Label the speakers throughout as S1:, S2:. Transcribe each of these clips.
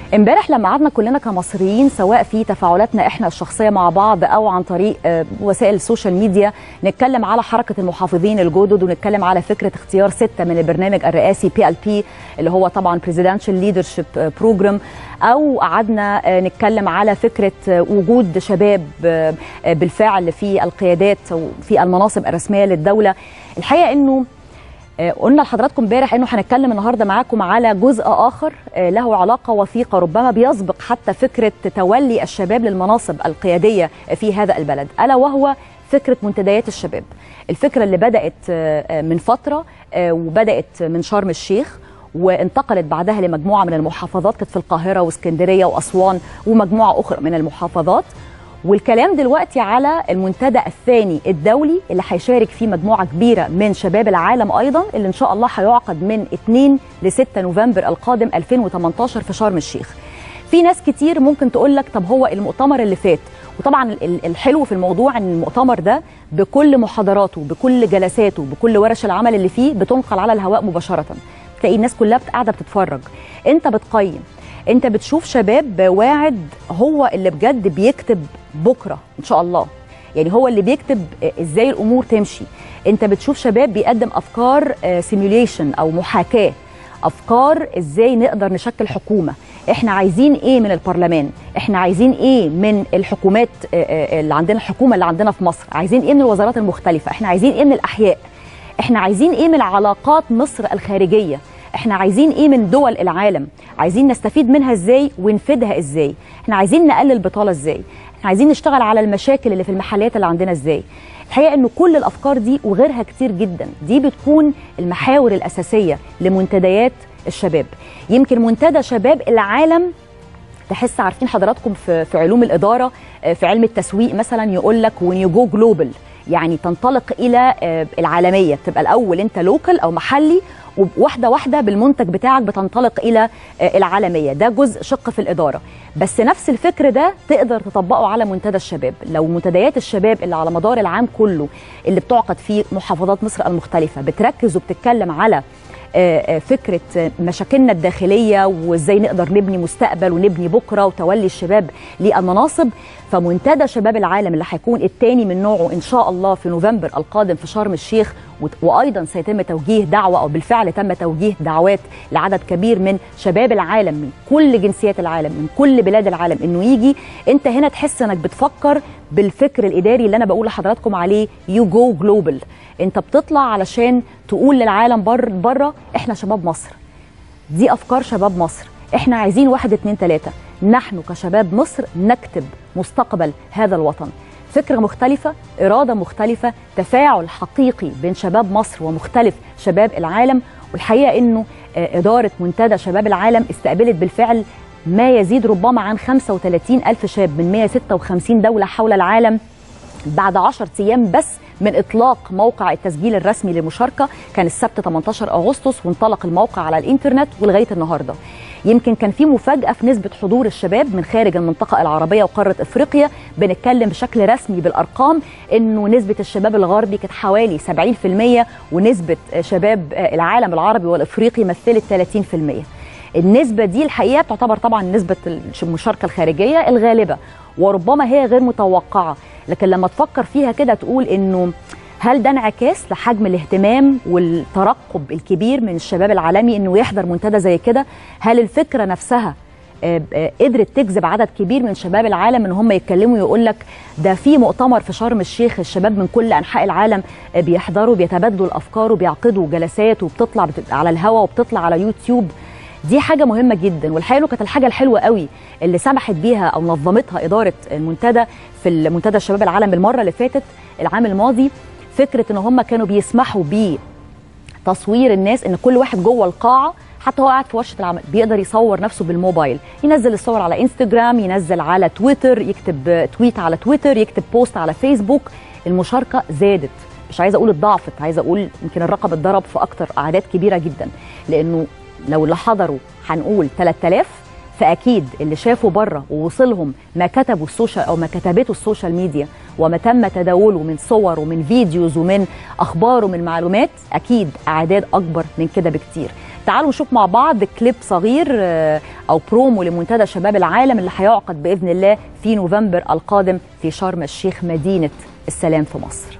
S1: امبارح لما قعدنا كلنا كمصريين سواء في تفاعلاتنا احنا الشخصيه مع بعض او عن طريق وسائل السوشيال ميديا نتكلم على حركه المحافظين الجدد ونتكلم على فكره اختيار 6 من البرنامج الرئاسي PLP اللي هو طبعا Presidential Leadership Program، او قعدنا نتكلم على فكره وجود شباب بالفعل في القيادات وفي المناصب الرسميه للدوله. الحقيقه انه قلنا لحضراتكم امبارح انه هنتكلم النهارده معاكم على جزء اخر له علاقه وثيقه ربما بيسبق حتى فكره تولي الشباب للمناصب القياديه في هذا البلد، الا وهو فكره منتديات الشباب. الفكره اللي بدات من فتره وبدات من شرم الشيخ وانتقلت بعدها لمجموعه من المحافظات، كانت في القاهره واسكندريه واسوان ومجموعه اخرى من المحافظات. والكلام دلوقتي على المنتدى الثاني الدولي اللي هيشارك فيه مجموعه كبيره من شباب العالم ايضا، اللي ان شاء الله هيعقد من 2 ل 6 نوفمبر القادم 2018 في شرم الشيخ. في ناس كتير ممكن تقول لك طب هو المؤتمر اللي فات، وطبعا الحلو في الموضوع ان المؤتمر ده بكل محاضراته بكل جلساته بكل ورش العمل اللي فيه بتنقل على الهواء مباشره، تلاقي الناس كلها قاعده بتتفرج، انت بتقيم، انت بتشوف شباب واعد هو اللي بجد بيكتب بكره ان شاء الله، يعني هو اللي بيكتب ازاي الامور تمشي. انت بتشوف شباب بيقدم افكار سيميوليشن او محاكاه، افكار ازاي نقدر نشكل حكومه، احنا عايزين ايه من البرلمان، احنا عايزين ايه من الحكومات اللي عندنا، الحكومه اللي عندنا في مصر، عايزين ايه من الوزارات المختلفه، احنا عايزين ايه من الاحياء، احنا عايزين ايه من علاقات مصر الخارجيه، احنا عايزين ايه من دول العالم، عايزين نستفيد منها ازاي ونفيدها ازاي، احنا عايزين نقلل البطاله ازاي، احنا عايزين نشتغل على المشاكل اللي في المحلات اللي عندنا ازاي. الحقيقه انه كل الافكار دي وغيرها كتير جدا دي بتكون المحاور الاساسيه لمنتديات الشباب. يمكن منتدى شباب العالم تحس عارفين حضراتكم في علوم الاداره، في علم التسويق مثلا يقول لك when you go global، يعني تنطلق الى العالميه، بتبقى الاول انت لوكال او محلي وواحده واحده بالمنتج بتاعك بتنطلق الى العالميه. ده جزء شق في الاداره، بس نفس الفكر ده تقدر تطبقه على منتدى الشباب. لو منتديات الشباب اللي على مدار العام كله اللي بتعقد في محافظات مصر المختلفه بتركز وبتتكلم على فكره مشاكلنا الداخليه وازاي نقدر نبني مستقبل ونبني بكره وتولي الشباب للمناصب، فمنتدى شباب العالم اللي هيكون الثاني من نوعه ان شاء الله في نوفمبر القادم في شرم الشيخ، وايضا سيتم توجيه دعوه او بالفعل تم توجيه دعوات لعدد كبير من شباب العالم من كل جنسيات العالم من كل بلاد العالم انه يجي. انت هنا تحس انك بتفكر بالفكر الاداري اللي انا بقول لحضراتكم عليه يو جو جلوبال، انت بتطلع علشان تقول للعالم بره احنا شباب مصر، دي افكار شباب مصر، احنا عايزين 1 2 3، نحن كشباب مصر نكتب مستقبل هذا الوطن. فكرة مختلفة، إرادة مختلفة، تفاعل حقيقي بين شباب مصر ومختلف شباب العالم. والحقيقة إنه إدارة منتدى شباب العالم استقبلت بالفعل ما يزيد ربما عن 35,000 شاب من 156 دولة حول العالم بعد 10 أيام بس من إطلاق موقع التسجيل الرسمي للمشاركة. كان السبت 18 أغسطس وانطلق الموقع على الإنترنت ولغاية النهاردة. يمكن كان في مفاجأة في نسبة حضور الشباب من خارج المنطقة العربية وقارة إفريقيا. بنتكلم بشكل رسمي بالأرقام إنه نسبة الشباب الغربي كانت حوالي 70% ونسبة شباب العالم العربي والإفريقي مثلت 30%. النسبة دي الحقيقة تعتبر طبعا نسبة المشاركة الخارجية الغالبة وربما هي غير متوقعة، لكن لما تفكر فيها كده تقول إنه هل ده انعكاس لحجم الاهتمام والترقب الكبير من الشباب العالمي انه يحضر منتدى زي كده؟ هل الفكره نفسها قدرت تجذب عدد كبير من شباب العالم ان هم يتكلموا يقول لك ده في مؤتمر في شرم الشيخ الشباب من كل انحاء العالم بيحضروا بيتبادلوا الافكار وبيعقدوا جلسات وبتطلع على الهواء وبتطلع على يوتيوب؟ دي حاجه مهمه جدا. والحقيقه كانت الحاجه الحلوه قوي اللي سمحت بيها او نظمتها اداره المنتدى في المنتدى الشباب العالم المره اللي فاتت العام الماضي، فكره ان هم كانوا بيسمحوا بتصوير الناس، ان كل واحد جوه القاعه حتى هو قاعد في ورشه العمل بيقدر يصور نفسه بالموبايل، ينزل الصور على انستجرام، ينزل على تويتر، يكتب تويت على تويتر، يكتب بوست على فيسبوك. المشاركه زادت، مش عايزه اقول اتضاعفت، عايزه اقول يمكن الرقم اتضرب في اكتر، اعداد كبيره جدا. لانه لو اللي حضروا هنقول 3000، فاكيد اللي شافوا بره ووصلهم ما كتبوا السوشيال او ما كتبته السوشيال ميديا وما تم تداوله من صور ومن فيديوز ومن اخبار ومن معلومات، اكيد اعداد اكبر من كده بكتير. تعالوا نشوف مع بعض كليب صغير أو برومو لمنتدى شباب العالم اللي هيعقد بإذن الله في نوفمبر القادم في شرم الشيخ مدينة السلام في مصر.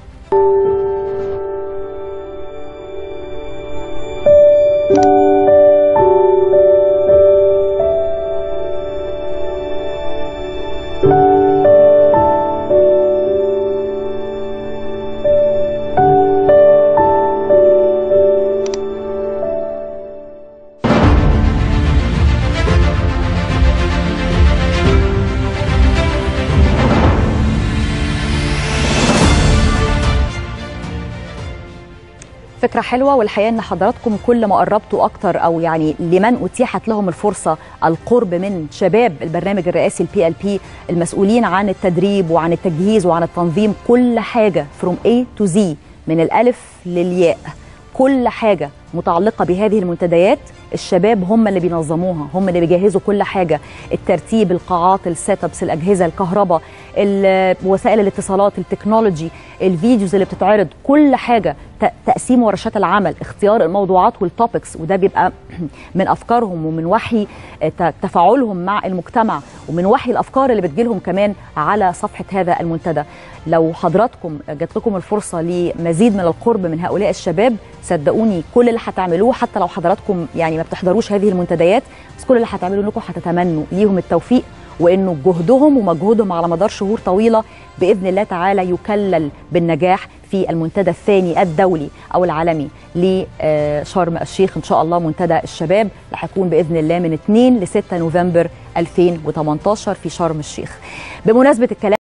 S1: فكرة حلوة، والحقيقة ان حضراتكم كل ما قربتوا اكتر او يعني لمن اتيحت لهم الفرصة القرب من شباب البرنامج الرئاسي PLP المسؤولين عن التدريب وعن التجهيز وعن التنظيم، كل حاجة from A to Z من الألف للياء، كل حاجة متعلقة بهذه المنتديات الشباب هم اللي بينظموها، هم اللي بيجهزوا كل حاجة، الترتيب، القاعات، السيت ابس، الأجهزة، الكهرباء، وسائل الاتصالات، التكنولوجي، الفيديوز اللي بتتعرض، كل حاجة، تقسيم ورشات العمل، اختيار الموضوعات والتوبكس، وده بيبقى من أفكارهم ومن وحي تفاعلهم مع المجتمع ومن وحي الأفكار اللي بتجيلهم كمان على صفحة هذا المنتدى. لو حضراتكم جات لكم الفرصة لمزيد من القرب من هؤلاء الشباب، صدقوني كل اللي هتعملوه، حتى لو حضراتكم يعني ما بتحضروش هذه المنتديات، بس كل اللي هتعملوه انكم هتتمنوا ليهم التوفيق، وانه جهدهم ومجهودهم على مدار شهور طويله باذن الله تعالى يكلل بالنجاح في المنتدى الثاني الدولي او العالمي لشرم الشيخ ان شاء الله، منتدى الشباب اللي هيكون باذن الله من 2 ل 6 نوفمبر 2018 في شرم الشيخ. بمناسبه الكلام